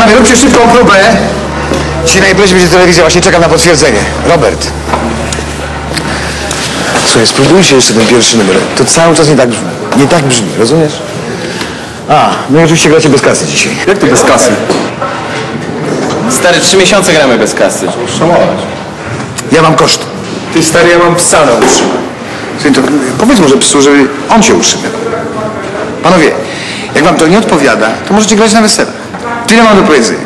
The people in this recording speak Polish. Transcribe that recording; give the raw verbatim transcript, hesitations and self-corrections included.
Panowie, róbcie szybką próbę. Dzisiaj na imprezie będzie telewizja, właśnie czekam na potwierdzenie. Robert. Słuchaj, spróbujcie jeszcze ten pierwszy numer. To cały czas nie tak brzmi. Nie tak brzmi, rozumiesz? A, no i oczywiście gracie bez kasy dzisiaj. Jak to bez kasy? Stary, trzy miesiące gramy bez kasy. Szamować. Ja mam koszt. Ty stary, ja mam psa na utrzymaniu. Słuchaj, to powiedz może psu, żeby on się utrzymał. Panowie, jak wam to nie odpowiada, to możecie grać na weselach. Tyle mam do powiedzenia.